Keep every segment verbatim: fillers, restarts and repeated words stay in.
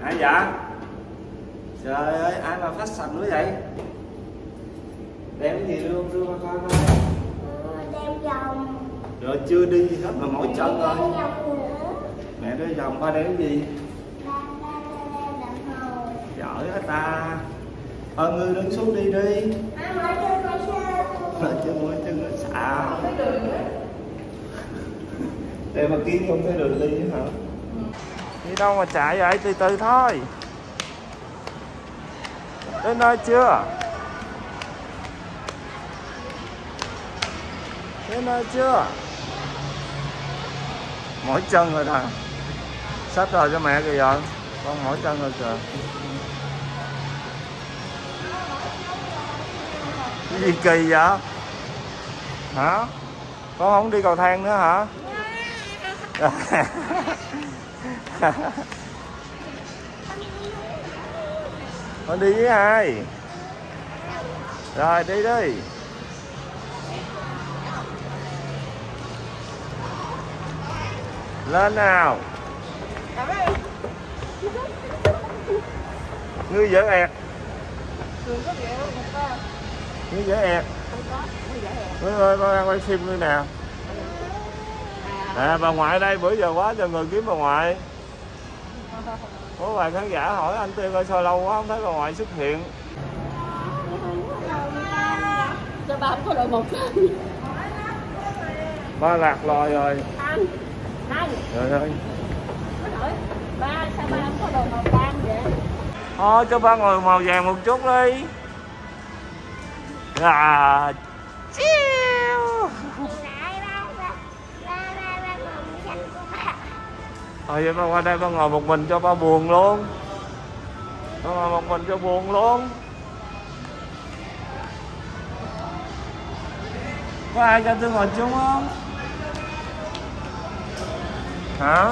Ai dạ? Trời ơi, ai mà phát sạch nữa vậy? Đeo cái gì đưa đưa qua coi coi. Đeo vòng. Rồi chưa đi gì hết mà mỏi chân rồi. Mẹ đeo vòng, ba đeo cái gì? Giỏi quá ta. Thôi ngươi đứng xuống đi đi. Mở chân mở chân nó xạo. Để mà kiếm không thấy đường đi nữa hả? Đi đâu mà chạy vậy? Từ từ thôi. Đến nơi chưa? Đến nơi chưa? Mỏi chân rồi nè. Xách rồi cho mẹ kìa rồi. Con mỏi chân rồi kìa. Cái gì kỳ vậy? Hả? Con không đi cầu thang nữa hả? Con đi với ai? Rồi đi đi. Lên nào. Ngươi dở ẹt. Ngươi dở ẹt. Ngươi ơi, ba đang quay phim ngươi nè. À, bà ngoại đây, bữa giờ quá giờ người kiếm bà ngoại. Có vài khán giả hỏi anh Tiên ơi sao lâu quá không thấy bà ngoại xuất hiện. Cho ba không có đội một. Ba lạc lòi rồi. Anh, anh. Trời ơi. Ba, sao ba không có đội màu cam vậy? Thôi cho ba ngồi màu vàng một chút đi. À, chiêu. Thôi vậy ba qua đây ba ngồi một mình cho ba buồn luôn. Ba ngồi một mình cho buồn luôn. Có ai cho tôi ngồi chung không? Hả?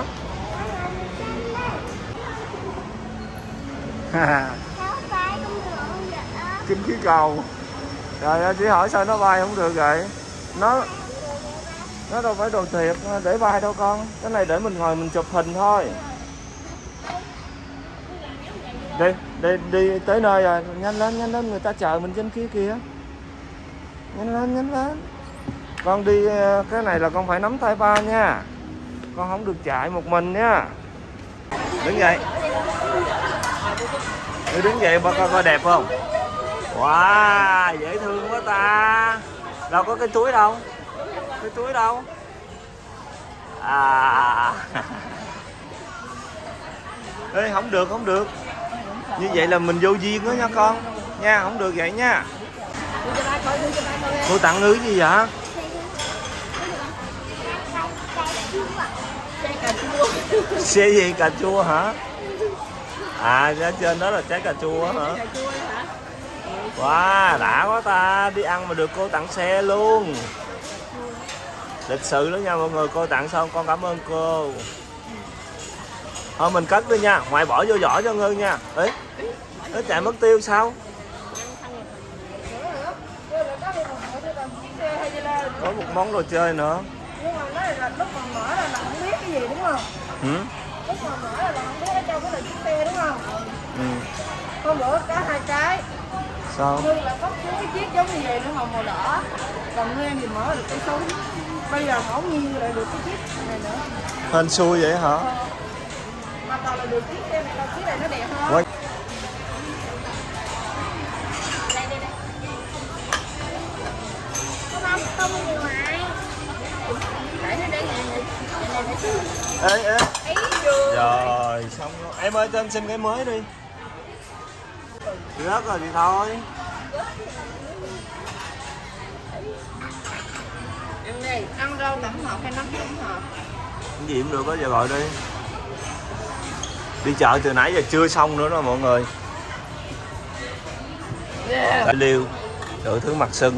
Kinh khí cầu. Trời ơi, chỉ hỏi sao nó bay không được vậy? Nó Nó đâu phải đồ thiệt để bay đâu con. Cái này để mình ngồi mình chụp hình thôi. Đi, đi, đi tới nơi rồi. Nhanh lên, nhanh lên, người ta chờ mình trên kia kìa. Nhanh lên, nhanh lên. Con đi, cái này là con phải nắm tay ba nha. Con không được chạy một mình nha. Đứng dậy. Ngươi đứng dậy ba coi coi đẹp không? Wow, dễ thương quá ta. Đâu có cái túi đâu. Cái túi đâu? À. Ê, không được, không được. Như vậy là mình vô duyên đó nha con. Nha, không được vậy nha. Cô tặng ngươi gì vậy? Xe gì? Cà chua hả? À, ở trên đó là trái cà chua hả? Wow, đã quá ta. Đi ăn mà được cô tặng xe luôn. Lịch sự đó nha mọi người. Cô tặng xong con cảm ơn cô. Thôi mình cất đi nha. Ngoại bỏ vô giỏ cho Ngân nha. Ê, nó chạy mất tiêu sao? Có một món đồ chơi nữa. Nhưng mà nói là lúc mà mở là không biết cái gì đúng không? Ừ? Lúc mà mở là không biết ở trong cái là chiếc xe đúng không? Ừ. Hôm bữa có hai cái. Sao? Nguyên là có cái chiếc giống như vậy nữa màu màu đỏ. Còn Nguyên thì mở được cái súng. Bây giờ ngẫu nhiên lại được cái chiếc này nữa. Hên xui vậy hả? Ờ. Mà toàn là được chiếc xe này, là chiếc này nó đẹp hơn. Quay. Đây đây đây. Không, không gì ngoài. Để nó để này này. Ê ê. Rồi xong rồi. Em ơi cho anh xin cái mới đi. Rớt rồi thì thôi. Ăn đi, ăn rau tổng hợp hay nấm tổng hợp? Cái gì cũng được đó, giờ gọi đi. Đi chợ từ nãy giờ chưa xong nữa đó mọi người. Đã liêu, đủ thứ mặt sưng.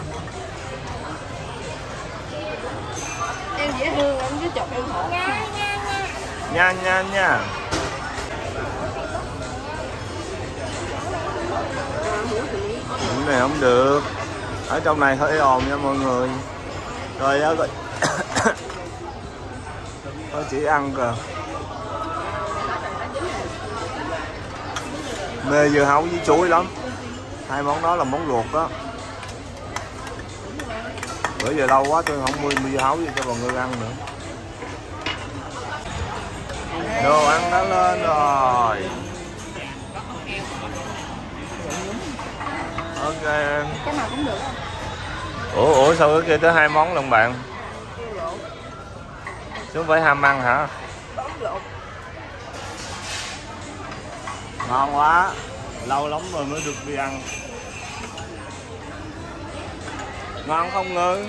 Em dễ thương, em cứ chụp em thử. Nha nha nha. Cái này không được. Ở trong này hơi ồn nha mọi người. Rồi á, rồi. Tôi chỉ ăn kìa. Mê dưa hấu với chuối lắm. Hai món đó là món ruột đó. Bữa giờ lâu quá tôi không mua dưa hấu gì cho bọn người ăn nữa. Đồ ăn đã lên rồi. Ok. Cái nào cũng được. Ủa, ủa sao cái kia tới hai món lần bạn? Chứ không phải ham ăn hả? Ngon quá. Lâu lắm rồi mới được đi ăn. Ngon không Ngư?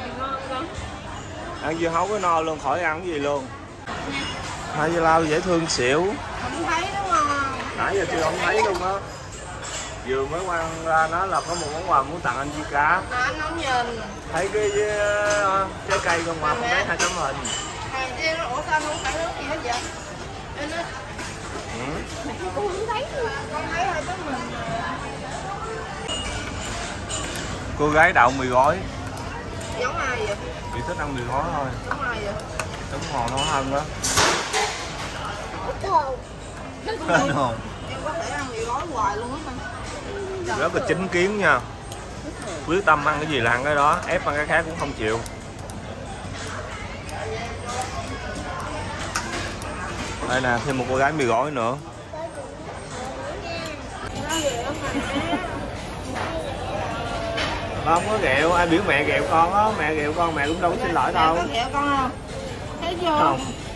Ăn dưa hấu cái no luôn, khỏi ăn cái gì luôn. Hai dưa lau dễ thương xỉu. Không thấy đúng không? Nãy giờ chưa không thấy luôn á. Vừa mới quăng ra nó là có một món quà muốn tặng anh Chi Cá. À, anh không nhìn. Thấy cái uh, trái cây con ngoài không thấy hai tấm hình. Hàng em nó ủa sao không phải nước gì hết vậy? Em nói Ừ. con không thấy, con thấy hai tấm hình. Cô gái đậu mì gói. Giống ai vậy? Chỉ thích ăn mì gói thôi. Giống ai vậy? Đúng hồn nó hơn đó. Hên hồn. Em có thể ăn mì gói hoài luôn á. Rất là chính kiến nha. Quyết tâm ăn cái gì là ăn cái đó, ép ăn cái khác cũng không chịu. Đây nè, thêm một cô gái mì gói nữa. Không có ghẹo, ai biểu mẹ ghẹo con á, mẹ ghẹo con mẹ cũng đâu có xin lỗi đâu. Có ghẹo con không? Thấy chưa? Không.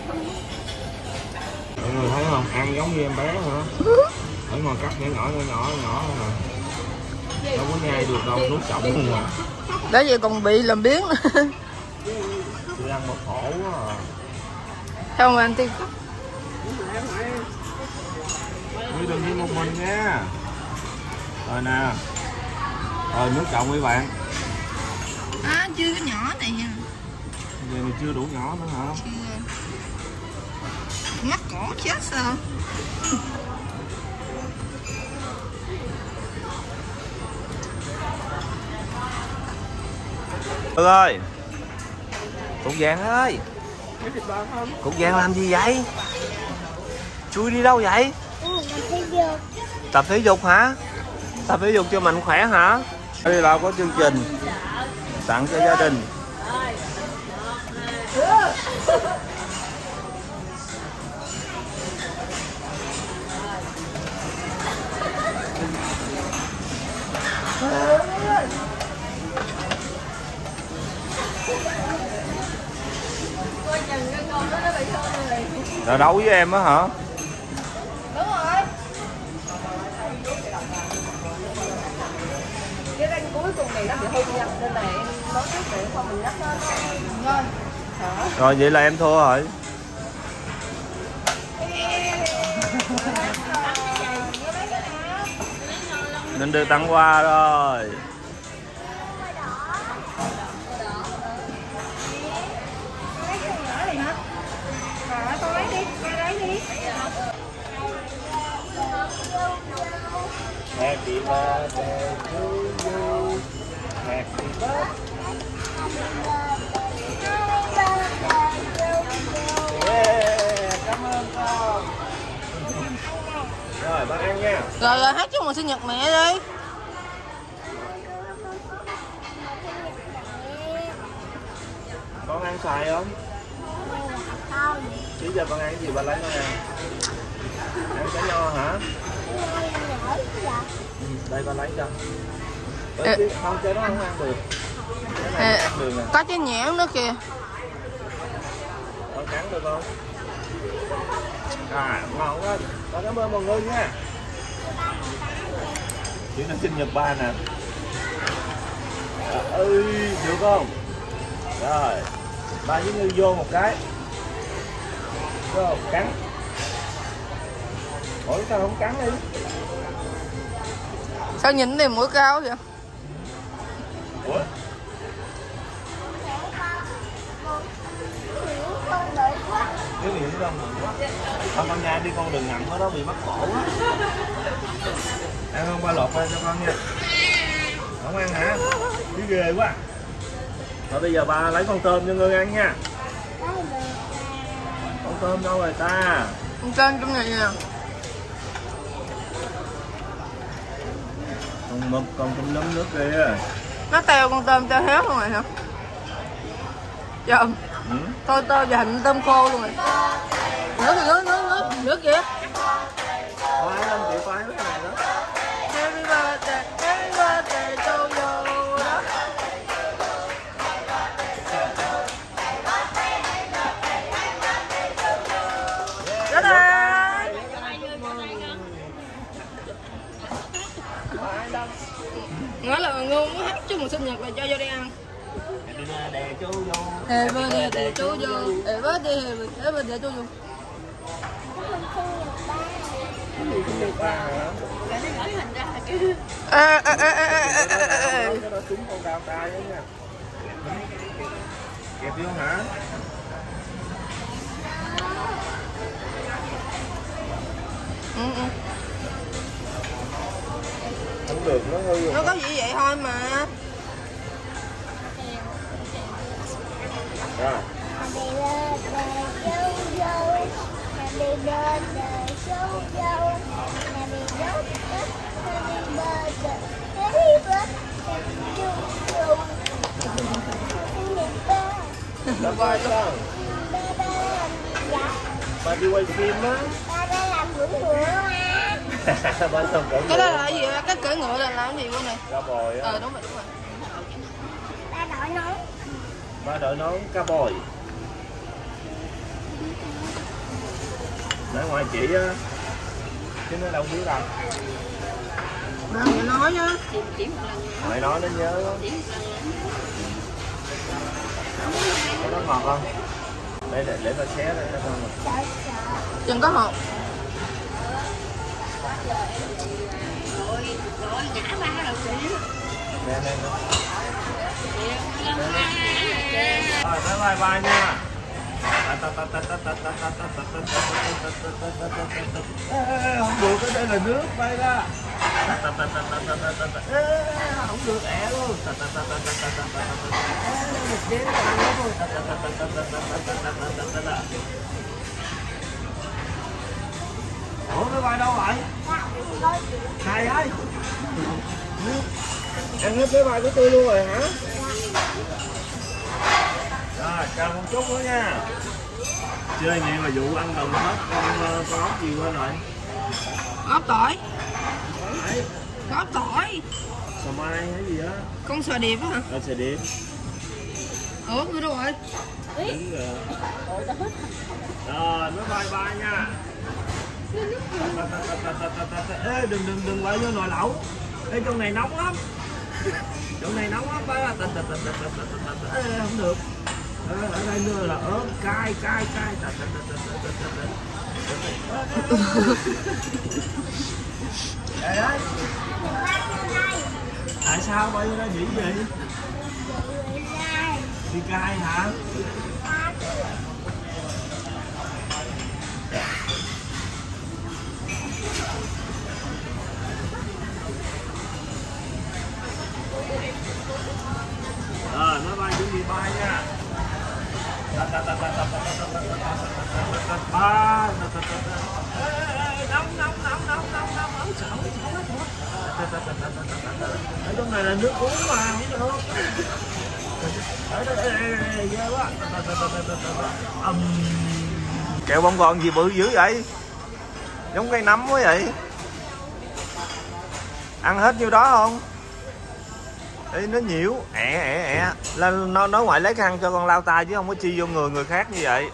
Mọi người thấy không? Ăn giống như em bé hả? Ở ngoài cắt nhỏ nhỏ nhỏ nhỏ nhỏ nè. Đâu có nhai được đâu, nuốt chậm luôn rồi. Đó vậy còn bị làm biếng nữa. Tôi ăn một khổ quá à. Không anh Tiên. Ngươi đừng đi một mình nha. Rồi nè. Rồi nước trọng quý bạn. À chưa có nhỏ này nha. Giờ mình chưa đủ nhỏ nữa hả? Chưa. Mắc cổ chết sao? Cúc ơi. Cúc Vàng ơi. Cúc Vàng làm gì vậy? Chui đi đâu vậy? Tập thể dục hả? Tập thể dục cho mạnh khỏe hả? Đây là có chương trình tặng cho gia đình. Là đấu với em á hả? Đúng rồi. Cái ranh cuối cùng này nó bị hư nha, nên là em nói trước để không bị rách nó. Rồi. Rồi vậy là em thua rồi. Nên được tặng quà rồi. Happy birthday to you. Happy birthday. Yeah, cảm ơn con. Rồi, bác ăn nha. Rồi rồi hát chúc mừng sinh nhật mẹ đi. Con ăn xoài không? Không. Chứ giờ con ăn cái gì ba lấy con ăn? Ăn trái nho hả? Ừ, đây ba lấy cho. Ê. Không, trái đó không ăn được. Cái này Ê, ăn được nè. có trái nhãn nữa kìa. Con cắn được không? À, ngon quá. Con cảm ơn mọi người nha. Chị nó sinh nhật ba nè. Ơi, được không? Rồi, ba với Như vô một cái. Vô, cắn. Ủa sao không cắn đi? Sao nhìn này mũi cao vậy? Ủa? Cái miệng nó đông quá. Con con nhai đi con đừng ngậm nó đó bị mắc cổ á. Ăn không ba lột ra cho con nha. Không ăn hả? Chứ ghê quá. Rồi bây giờ ba lấy con tôm cho Ngân ăn nha. Con tôm đâu rồi ta? Con trên trong này nè. Con mực con cũng nấm nước kia. Nó teo con tôm teo héo luôn rồi hả? Chồng. Ừ? Tôi tôm và hành tôm khô luôn rồi. Nước nước nước nước nước kìa. Quay lên chị quay cái này đó. Happy birthday, happy birthday to you đó. Đó đây. Nói là ngon muốn hát chúc mừng sinh nhật là cho vô đây ăn. Happy birthday to you. Happy birthday to you. Happy birthday, happy birthday to you. Ê ê ê ê ê ê ê. Nó trúng con đào tay đó nha. Kẹp vô hả? Ừ, ừ. Không được, nó hư rồi. Nó có gì vậy thôi mà. Rồi. Happy birthday to you. Happy birthday to you. Happy birthday. Happy birthday. Happy birthday to you. Ba ba sao? Ba ba làm dạ. Ba đi quay phim á. Ba ba làm bữa bữa ha. Ba làm cỡ Cái đó là cái gì á? Cái cưỡi ngựa là làm cái gì con này? cá bồi á. Ờ đúng rồi đúng rồi. Ba đội nón. Ba đội nón cá bồi. Để ngoài chị á. Chứ nó đâu biết đâu. Mà người nói nhá. Ngoại nói nó nhớ đó. Có nó ngọt không? Đây để để ta xé đây nó ngon. Sợ sợ. Chừng có hột. Nè nè nè. Rồi bye bye bye nha. Không được, cái đây là nước bay ra. Không được ẻ luôn. Ủa cái bay đâu vậy? Này ơi. Ăn hết cái bay của tôi luôn rồi hả? Rồi chờ một chút nữa nha. Chơi nhiều mà vụ ăn gần hết con con ốc gì quên rồi. Ốc tỏi. Có ốc tỏi. Sò mai hay gì á? Con sò điệp á hả? Ờ sò điệp. Ủa tôi đâu rồi? Đúng rồi. Rồi bye bye bye nha. Ê đừng đừng đừng quay vô nồi lẩu. Ê trong này nóng lắm. Trong này nóng lắm ba. Ê không được. Ở đây nữa là ớt cay cay cay. Đây đấy. Tại sao bay vô đây bị gì? Đi cay hả? Rồi nó bay chuẩn bị bay nha. Ba nóng nóng nóng nóng nóng nóng nóng sợ sợ ở trong này là nước uống mà không được. Ở đây ghê quá. Kẹo bông gòn gì bự dữ vậy? Giống cây nấm quá vậy. Ăn hết nhiêu đó không? Ê, nó nhiễu ẹ ẹ ẹ lên nó nói ngoại lấy khăn cho con lau tay chứ không có chi vô người người khác như vậy.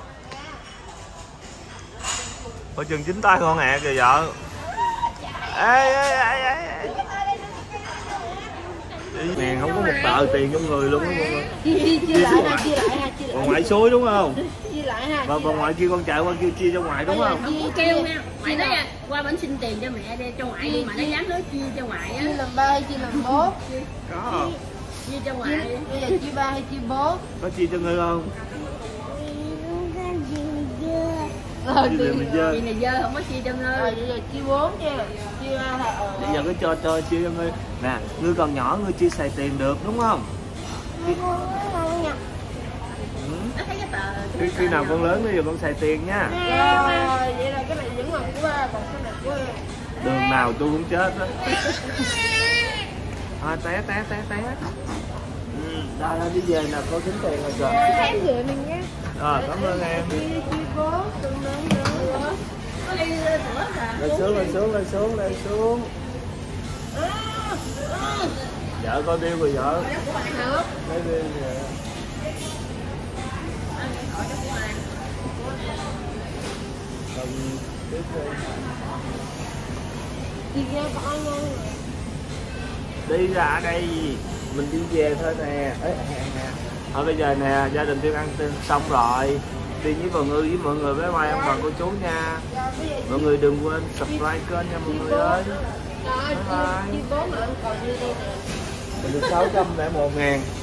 Coi chừng chính tay con ẹ kìa vợ. Ê ê ê ê nè không có một tờ tiền trong người luôn á mọi người. Chia lại ha, chia lại ha, chia lại. Bà ngoại xối đúng không? Chia lại ha. Bà, bà ngoại kêu con chạy qua kêu chia cho ngoại đúng không? Không kêu nha. Ngoại nói qua bển xin tiền cho mẹ đi cho ngoại đi mà nó dám nói chia cho ngoại á. Chia làm ba hay chia làm bốn? Có không? Chia cho ngoại. Bây giờ chia ba hay chia bốn? Có chia cho ngươi không? Rồi Chia cho mình chơi. Chị này dơ không có chia cho ngươi. Rồi bây giờ chia bốn nha. Chia ba là ờ. Bây giờ cứ cho cho chia cho ngươi. Nè, ngươi còn nhỏ ngươi chia xài tiền được đúng không? Khi, ừ. Nó thấy cái tờ. khi, khi nào con lớn bây giờ con xài tiền nha. Rồi vậy là cái này vẫn là của ba còn cái này của em. Đường nào tôi cũng chết á. À, té té té té. Ừ, đây đi về nè, cô tính tiền rồi kìa. Em gửi mình nhé. Rồi, cảm ơn em. Chị cố đừng lớn nữa. Có ly sữa kìa. Lên xuống, lên xuống, lên xuống, lên xuống. Vợ coi bill rồi vợ. Được. Lấy bill rồi. Còn tiếp đi. Đi ra con luôn. Đi ra đây, mình đi về thôi nè. Ê, thôi bây giờ nè, gia đình Tuyên ăn xong rồi, đi với mọi người với mọi người với mai ông bà cô chú nha. Mọi người đừng quên subscribe kênh nha mọi người ơi. Rồi, chị cố mà ăn còn như đây nè. Mình được sáu trăm lẻ một ngàn.